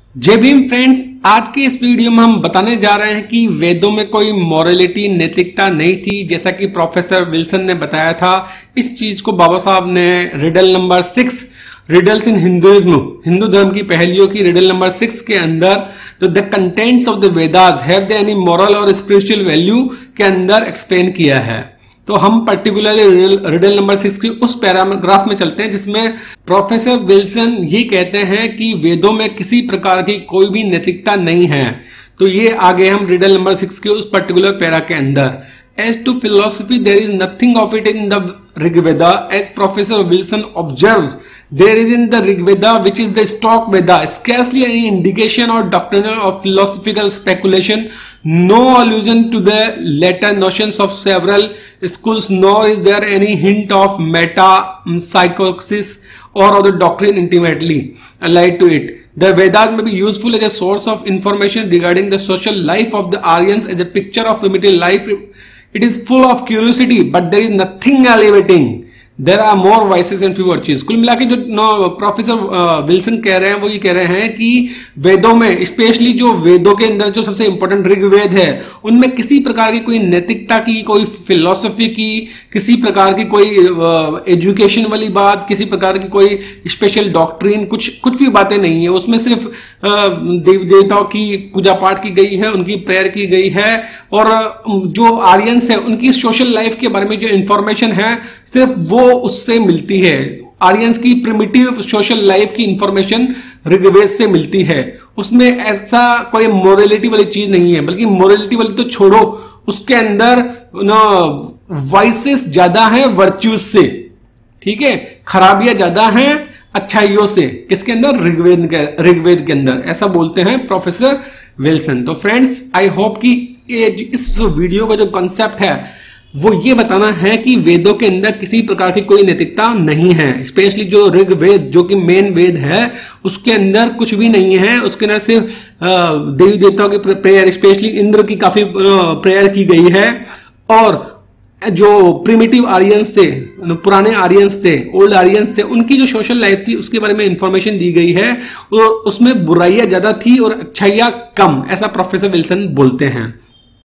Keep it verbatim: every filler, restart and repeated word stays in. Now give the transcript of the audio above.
जय भीम फ्रेंड्स, आज के इस वीडियो में हम बताने जा रहे हैं कि वेदों में कोई मॉरलिटी नैतिकता नहीं थी, जैसा कि प्रोफेसर विल्सन ने बताया था। इस चीज को बाबा साहब ने riddle number six, riddles in Hinduism, Hindu धर्म की पहेलियों की रिडल नंबर सिक्स के अंदर तो the contents of the Vedas have they any moral or spiritual value के अंदर एक्सप्लेन किया है। तो हम पर्टिकुलरली रिडल नंबर सिक्स की उस पैराग्राफ में चलते हैं जिसमें प्रोफेसर विल्सन ये कहते हैं कि वेदों में किसी प्रकार की कोई भी नैतिकता नहीं है। तो ये आगे हम रिडल नंबर सिक्स के उस पर्टिकुलर पैरा के अंदर, as to philosophy there is nothing of it in the Rigveda, as professor Wilson observes there is in the Rigveda, which is the stock Veda, scarcely any indication or doctrinal or philosophical speculation, no allusion to the later notions of several schools, nor is there any hint of metempsychosis or other doctrine intimately allied to it. The Vedas may be useful as a source of information regarding the social life of the Aryans as a picture of primitive life. It is full of curiosity, but there is nothing elevating. There are more vices and few virtues. कुल मिला के जो professor Wilson कह रहे हैं वो ये कह रहे हैं कि वेदों में, स्पेशली जो वेदों के अंदर जो सबसे इंपॉर्टेंट ऋग्वेद है, उनमें किसी प्रकार की कोई नैतिकता की, कोई फिलोसफी की, किसी प्रकार की कोई एजुकेशन uh, वाली बात, किसी प्रकार की कोई स्पेशल डॉक्ट्रिन, कुछ कुछ भी बातें नहीं है। उसमें सिर्फ uh, देव देवताओं की पूजा पाठ की गई है, उनकी प्रेयर की गई है, और जो आर्यंस है उनकी सोशल लाइफ के बारे में जो इंफॉर्मेशन है सिर्फ वो उससे मिलती है। आर्यंस की प्रिमिटिव सोशल लाइफ की इंफॉर्मेशन ऋग्वेद से मिलती है। उसमें ऐसा कोई मोरलिटी वाली चीज नहीं है, बल्कि मोरलिटी वाली तो छोड़ो, उसके अंदर ना वाइसेस ज्यादा है वर्च्यूज से, ठीक है, खराबियां ज्यादा हैं अच्छाइयों से। किसके अंदर? ऋग्वेद के ऋग्वेद के अंदर, ऐसा बोलते हैं प्रोफेसर विल्सन। तो फ्रेंड्स, आई होप कि इस वीडियो का जो कॉन्सेप्ट है वो ये बताना है कि वेदों के अंदर किसी प्रकार की कोई नैतिकता नहीं है। स्पेशली जो ऋग्वेद, जो कि मेन वेद है, उसके अंदर कुछ भी नहीं है। उसके अंदर सिर्फ देवी देवताओं की प्रेयर, स्पेशली इंद्र की काफी प्रेयर की गई है, और जो प्रिमिटिव आर्यंस थे, पुराने आर्यंस थे, ओल्ड आर्यंस थे, उनकी जो सोशल लाइफ थी उसके बारे में इंफॉर्मेशन दी गई है, और उसमें बुराइयां ज्यादा थी और अच्छाइयां कम, ऐसा प्रोफेसर विल्सन बोलते हैं।